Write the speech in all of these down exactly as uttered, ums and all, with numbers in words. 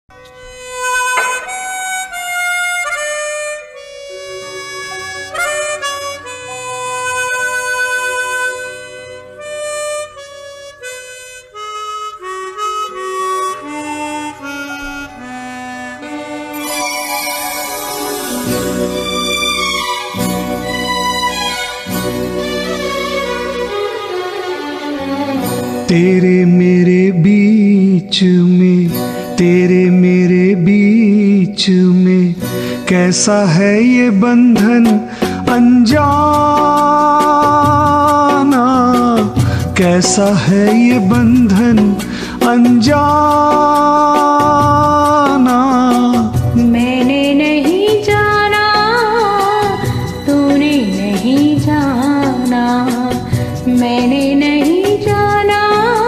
तेरे मेरे बीच में, तेरे मेरे बीच में कैसा है ये बंधन अनजाना, कैसा है ये बंधन अनजाना। मैंने नहीं जाना, तूने नहीं जाना, मैंने नहीं जाना,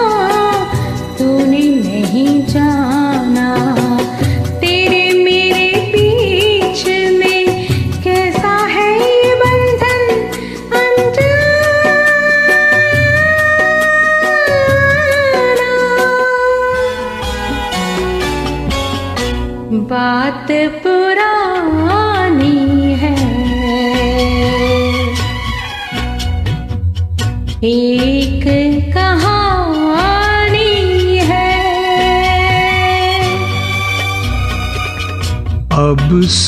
तूने नहीं जाना। तेरे मेरे बीच में कैसा है ये बंधन अनजाना। बात पुरानी है, एक कहानी है। अब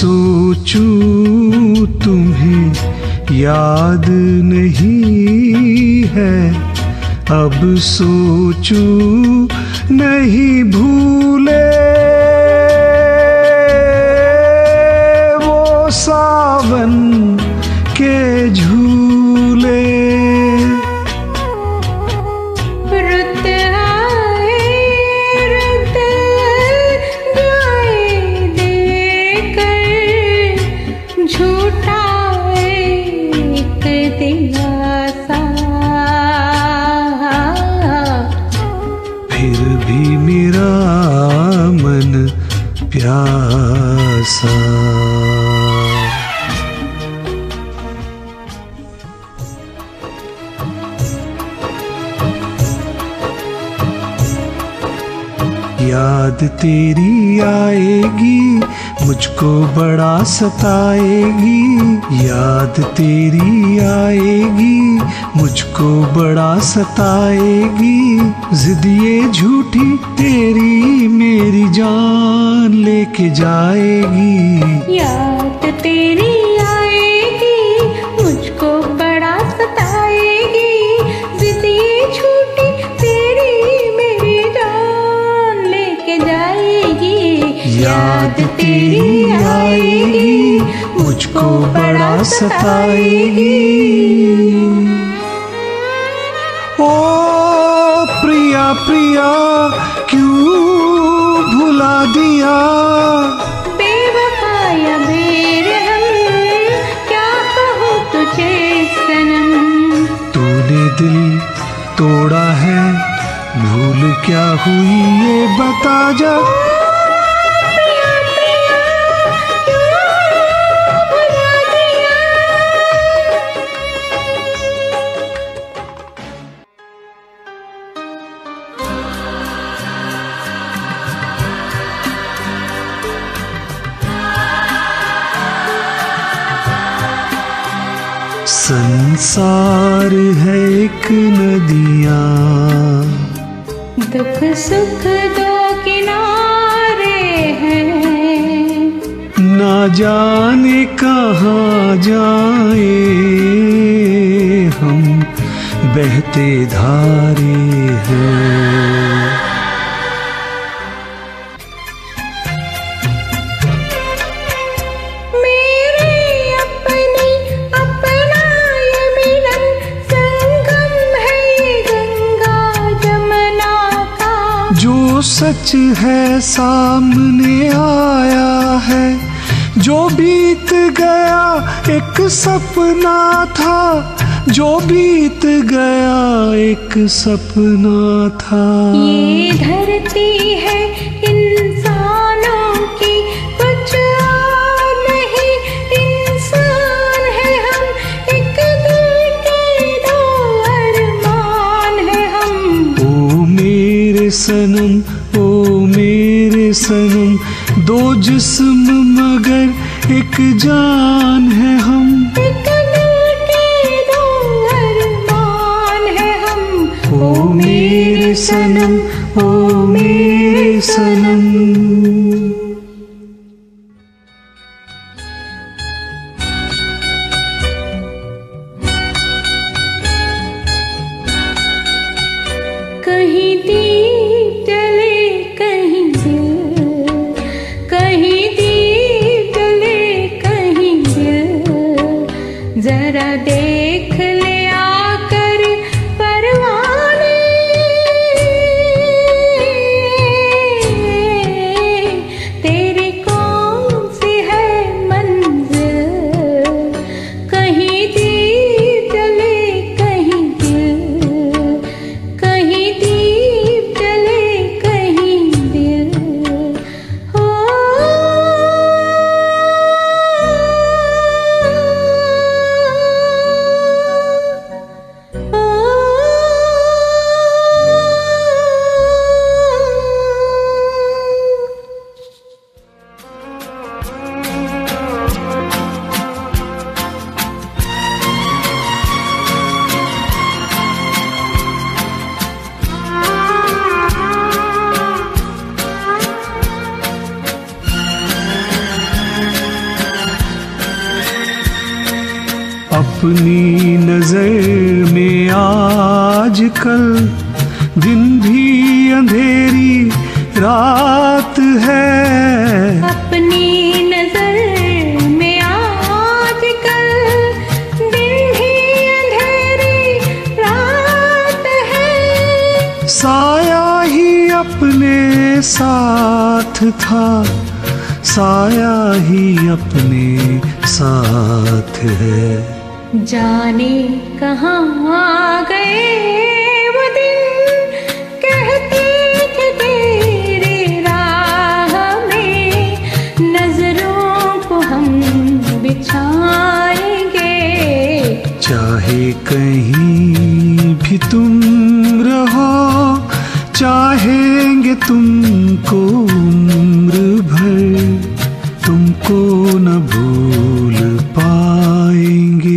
सोचूं तुम्हें याद नहीं है, अब सोचूं नहीं भूले वो सावन के झूले। रुत आए रुत जाए देकर झूठा एक दिलासा। फिर भी मेरा मन प्यासा। याद तेरी आएगी मुझको बड़ा सताएगी, याद तेरी आएगी मुझको बड़ा सताएगी। जिद ये झूठी तेरी मेरी जान लेके जाएगी। याद तेरी आएगी मुझको बड़ा सताएगी, जिद ये झूठी तेरी मेरी जान लेके जाएगी। याद तेरी आएगी मुझको बड़ा सताएगी। ओ प्रिया प्रिया क्यों भुला दिया, बेवफा या बेरहम क्या कहूँ तुझे सनम। तूने दिल तोड़ा है भूल क्या हुई ये बता जा। प्रिया प्रिया क्यों भुला दिया। संसार है एक नदियाँ, दुख सुख दो किनारे हैं। ना जाने कहाँ जाए हम बहते धारे हैं। मेरे अपने अपना ये मिलन संगम है गंगा जमुना का। जो सच है सामने आया है, जो बीत गया एक सपना था, जो बीत गया एक सपना था। ये धरती है इंसानों की कुछ और नहीं, इंसान है हम, एक दिल के दो अरमान है हम। ओ मेरे सनम, ओ मेरे सनम, दो जिस्म मगर एक जान है हम, एक दिल के दो अरमान है हम। ओ मेरे सनम, ओ मेरे सनम। कहीं दीप जले कहीं दिल, कहीं दीप जले कहीं दिल, जरा देख ले आकर परवाने, तेरी कौन सी है मंजिल। कहीं दीप जले कहीं दिल, कहीं दीप जले कहीं दिल। हो अपनी नजर में आजकल दिन भी अंधेरी रात है। अपनी नजर में आजकल दिन भी अंधेरी रात है। साया ही अपने साथ था, साया ही अपने साथ है। जाने कहाँ गए वो दिन, कहते थे तेरे राह में नजरों को हम बिछाएंगे। चाहे कहीं भी तुम रहो, चाहेंगे तुमको उम्र भर, तुमको न भूल पाएंगे।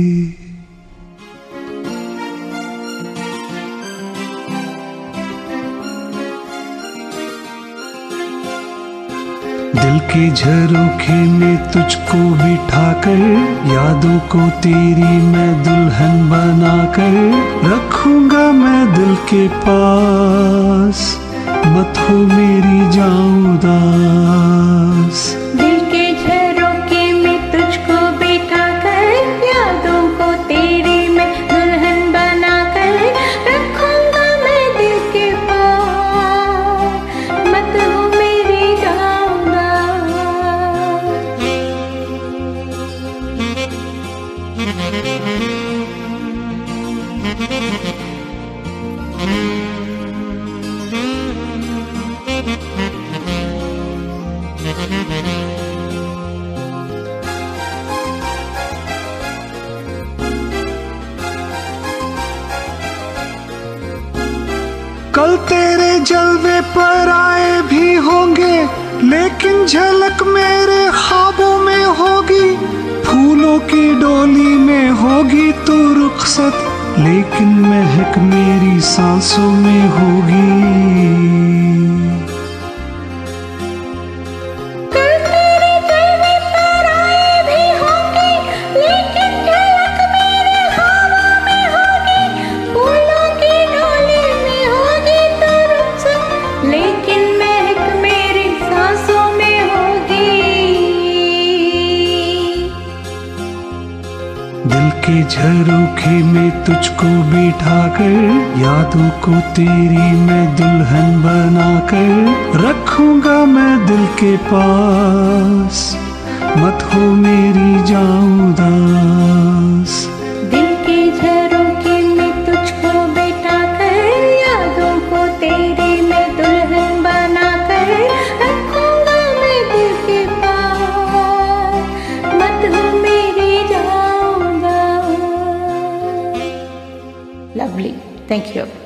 दिल के झरोखे में तुझको बिठाकर, यादों को तेरी मैं दुल्हन बनाकर रखूंगा मैं दिल के पास, मत हो मेरी जाऊं उदास। दिल के झरोखे में तुझको बिठाकर, यादों को तेरी मैं दुल्हन बनाकर रखूंगा मैं दिल के पास, मत हो मेरी जाऊंगा। कल तेरे जलवे पर आए भी होंगे, लेकिन झलक मेरे ख्वाबों में होगी। फूलों की डोली में होगी तू रुखसत, लेकिन महक मेरी सांसों में होगी। दिल के झरोखे में तुझको बिठाकर, यादों को तेरी मैं दुल्हन बनाकर रखूंगा मैं दिल के पास, मत हो मेरी जाऊं उदास। दिल के झरोखे में तुझको बिठाकर, यादों को तेरी मैं दुल्हन बनाकर रखूंगा मैं दिल के पास, मत हो मेरी जाऊंगा। Lovely. Thank you.